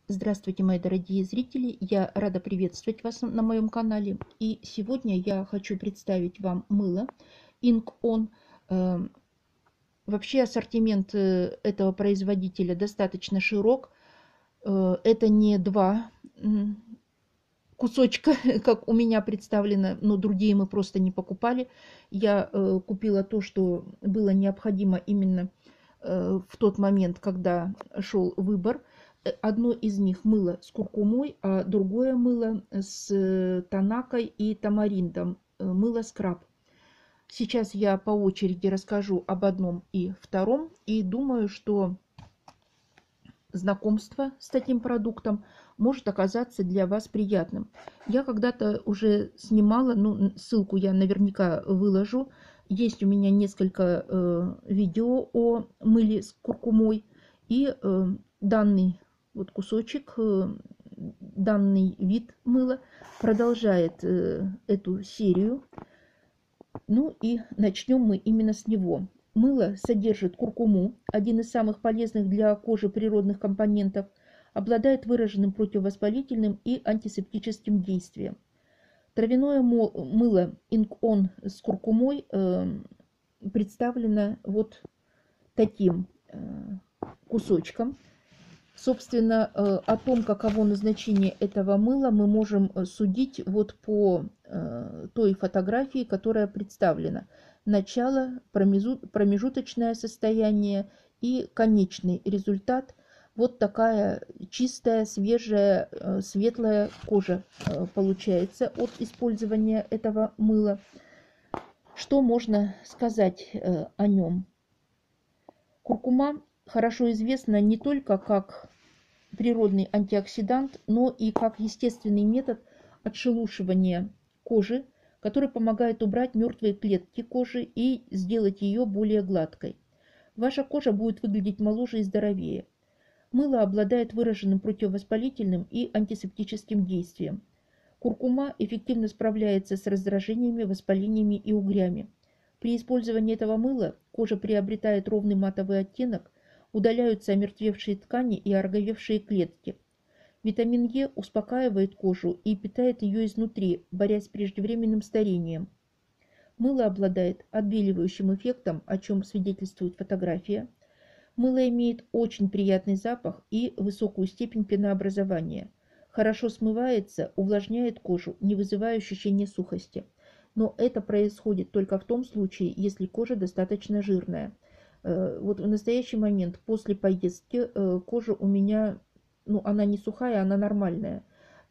Здравствуйте, мои дорогие зрители! Я рада приветствовать вас на моем канале. И сегодня я хочу представить вам мыло Ink On. Вообще ассортимент этого производителя достаточно широк. Это не два кусочка, как у меня представлено, но другие мы просто не покупали. Я купила то, что было необходимо именно в тот момент, когда шел выбор. Одно из них мыло с куркумой, а другое мыло с танакой и тамариндом, мыло скраб. Сейчас я по очереди расскажу об одном и втором, и думаю, что знакомство с таким продуктом может оказаться для вас приятным. Я когда-то уже снимала, ссылку я наверняка выложу. Есть у меня несколько видео о мыле с куркумой, и данный вот кусочек, данный вид мыла продолжает эту серию. Ну и начнем мы именно с него. Мыло содержит куркуму, один из самых полезных для кожи природных компонентов, обладает выраженным противовоспалительным и антисептическим действием. Травяное мыло Ink On с куркумой представлено вот таким кусочком. Собственно, о том, каково назначение этого мыла, мы можем судить вот по той фотографии, которая представлена. Начало, промежуточное состояние и конечный результат. Вот такая чистая, свежая, светлая кожа получается от использования этого мыла. Что можно сказать о нем? Куркума хорошо известна не только как природный антиоксидант, но и как естественный метод отшелушивания кожи, который помогает убрать мертвые клетки кожи и сделать ее более гладкой. Ваша кожа будет выглядеть моложе и здоровее. Мыло обладает выраженным противовоспалительным и антисептическим действием. Куркума эффективно справляется с раздражениями, воспалениями и угрями. При использовании этого мыла кожа приобретает ровный матовый оттенок, удаляются омертвевшие ткани и ороговевшие клетки. Витамин Е успокаивает кожу и питает ее изнутри, борясь с преждевременным старением. Мыло обладает отбеливающим эффектом, о чем свидетельствует фотография. Мыло имеет очень приятный запах и высокую степень пенообразования. Хорошо смывается, увлажняет кожу, не вызывая ощущения сухости. Но это происходит только в том случае, если кожа достаточно жирная. Вот в настоящий момент после поездки кожа у меня, она не сухая, она нормальная.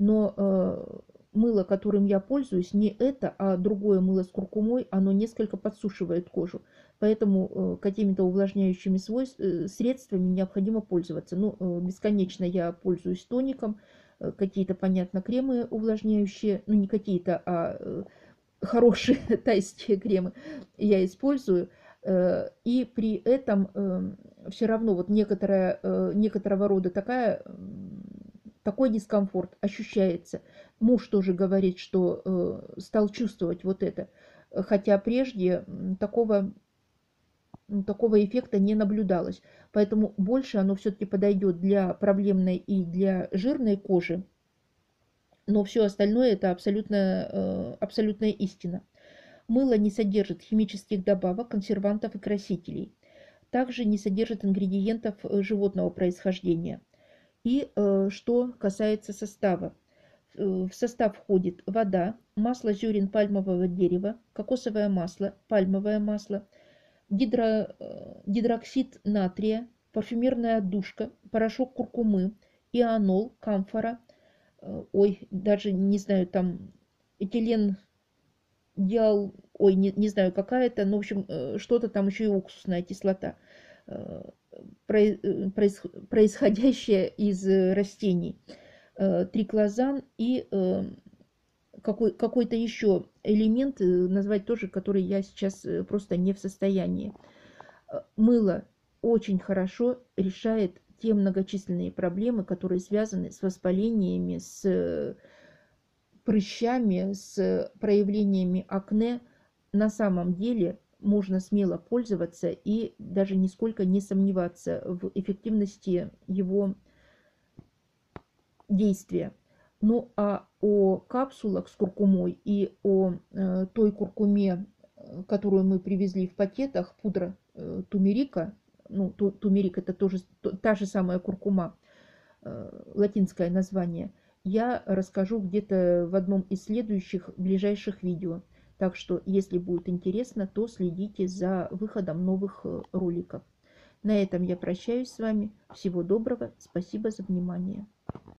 Но мыло, которым я пользуюсь, не это, а другое мыло с куркумой, оно несколько подсушивает кожу. Поэтому какими-то увлажняющими средствами необходимо пользоваться. Бесконечно я пользуюсь тоником, какие-то, понятно, кремы увлажняющие, не какие-то, а хорошие тайские кремы я использую. И при этом все равно вот некоторого рода такой дискомфорт ощущается. Муж тоже говорит, что стал чувствовать вот это, хотя прежде такого эффекта не наблюдалось. Поэтому больше оно все-таки подойдет для проблемной и для жирной кожи, но все остальное это абсолютная истина. Мыло не содержит химических добавок, консервантов и красителей. Также не содержит ингредиентов животного происхождения. И что касается состава. В состав входит вода, масло зерен пальмового дерева, кокосовое масло, пальмовое масло, гидроксид натрия, парфюмерная отдушка, порошок куркумы, ионол, камфора, даже не знаю, там этилен, не знаю какая-то, но в общем что-то там еще и уксусная кислота, происходящая из растений, триклозан и какой-то еще элемент назвать тоже, который я сейчас просто не в состоянии. Мыло очень хорошо решает те многочисленные проблемы, которые связаны с воспалениями, с прыщами, с проявлениями акне. На самом деле можно смело пользоваться и даже нисколько не сомневаться в эффективности его действия. Ну а о капсулах с куркумой и о той куркуме, которую мы привезли в пакетах, пудра тумерика, ну, тумерик это тоже та же самая куркума, латинское название, я расскажу где-то в одном из следующих ближайших видео. Так что, если будет интересно, то следите за выходом новых роликов. На этом я прощаюсь с вами. Всего доброго. Спасибо за внимание.